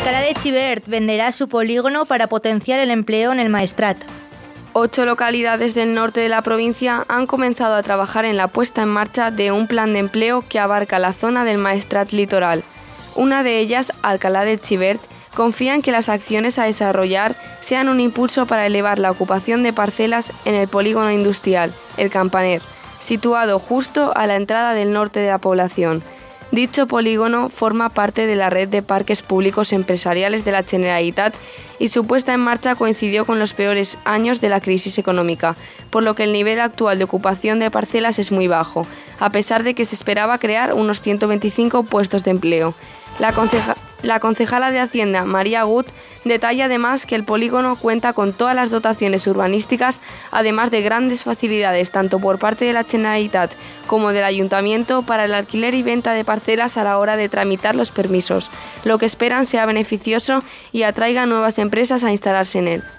Alcalá de Xivert venderá su polígono para potenciar el empleo en el Maestrat. 8 localidades del norte de la provincia han comenzado a trabajar en la puesta en marcha de un plan de empleo que abarca la zona del Maestrat litoral. Una de ellas, Alcalá de Xivert, confía en que las acciones a desarrollar sean un impulso para elevar la ocupación de parcelas en el polígono industrial, El Campaner, situado justo a la entrada del norte de la población. Dicho polígono forma parte de la red de parques públicos empresariales de la Generalitat y su puesta en marcha coincidió con los peores años de la crisis económica, por lo que el nivel actual de ocupación de parcelas es muy bajo, a pesar de que se esperaba crear unos 125 puestos de empleo. La concejala de Hacienda, María Gut, detalla además que el polígono cuenta con todas las dotaciones urbanísticas, además de grandes facilidades tanto por parte de la Generalitat como del Ayuntamiento para el alquiler y venta de parcelas a la hora de tramitar los permisos, lo que esperan sea beneficioso y atraiga nuevas empresas a instalarse en él.